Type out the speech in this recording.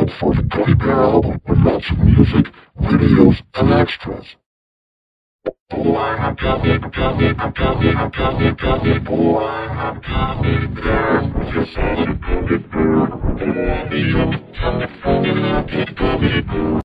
home for the Gummy Bear album with lots of music, videos, and extras. Boy, I'm coming, I'm coming, I'm coming, I'm coming, coming, boy, I'm coming there with your solid Gummy Bear. Boy, I'm coming, coming, coming, I'm coming, coming.